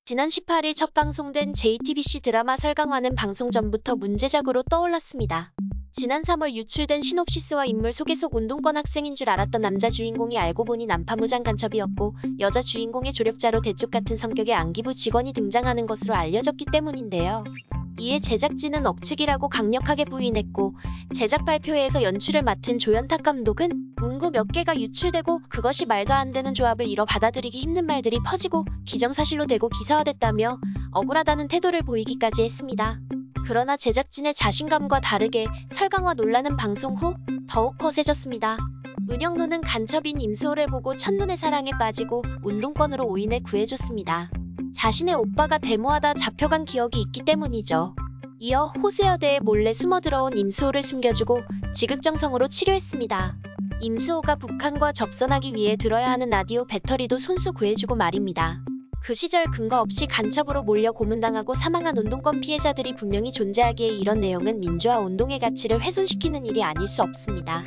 지난 18일 첫 방송된 JTBC 드라마 설강화는 방송 전부터 문제작으로 떠올랐습니다. 지난 3월 유출된 시놉시스와 인물 소개 속 운동권 학생인 줄 알았던 남자 주인공이 알고 보니 난파무장 간첩이었고 여자 주인공의 조력자로 대쪽 같은 성격의 안기부 직원이 등장하는 것으로 알려졌기 때문인데요. 이에 제작진은 억측이라고 강력하게 부인했고 제작 발표회에서 연출을 맡은 조연탁 감독은 문구 몇 개가 유출되고 그것이 말도 안 되는 조합을 이뤄 받아들이기 힘든 말들이 퍼지고 기정사실로 되고 기사화됐다며 억울하다는 태도를 보이기까지 했습니다. 그러나 제작진의 자신감과 다르게 설강화 논란은 방송 후 더욱 거세졌습니다. 은영노는 간첩인 임수호를 보고 첫눈에 사랑에 빠지고 운동권으로 오인해 구해줬습니다. 자신의 오빠가 데모하다 잡혀간 기억이 있기 때문이죠. 이어 호수여대에 몰래 숨어들어온 임수호를 숨겨주고 지극정성으로 치료했습니다. 임수호가 북한과 접선하기 위해 들어야 하는 라디오 배터리도 손수 구해주고 말입니다. 그 시절 근거 없이 간첩으로 몰려 고문당하고 사망한 운동권 피해자들이 분명히 존재하기에 이런 내용은 민주화 운동의 가치를 훼손시키는 일이 아닐 수 없습니다.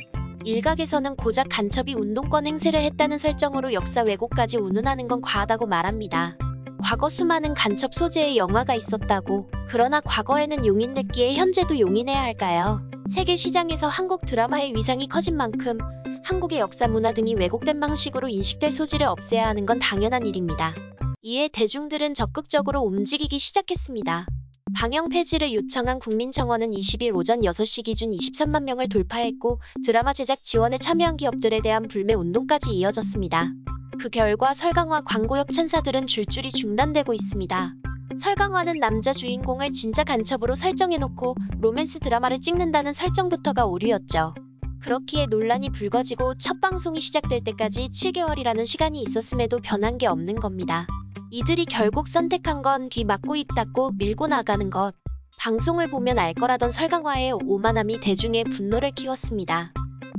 일각에서는 고작 간첩이 운동권 행세를 했다는 설정으로 역사 왜곡까지 운운하는 건 과하다고 말합니다. 과거 수많은 간첩 소재의 영화가 있었다고. 그러나 과거에는 용인됐기에 현재도 용인해야 할까요? 세계 시장에서 한국 드라마의 위상이 커진 만큼 한국의 역사 문화 등이 왜곡된 방식으로 인식될 소지를 없애야 하는 건 당연한 일입니다. 이에 대중들은 적극적으로 움직이기 시작했습니다. 방영 폐지를 요청한 국민청원은 20일 오전 6시 기준 23만 명을 돌파했고 드라마 제작 지원에 참여한 기업들에 대한 불매 운동까지 이어졌습니다. 그 결과 설강화 광고 협찬사들은 줄줄이 중단되고 있습니다. 설강화는 남자 주인공을 진짜 간첩으로 설정해놓고 로맨스 드라마를 찍는다는 설정부터가 오류였죠. 그렇기에 논란이 불거지고 첫 방송이 시작될 때까지 7개월이라는 시간이 있었음에도 변한 게 없는 겁니다. 이들이 결국 선택한 건 귀 막고 입 닫고 밀고 나가는 것. 방송을 보면 알 거라던 설강화의 오만함이 대중의 분노를 키웠습니다.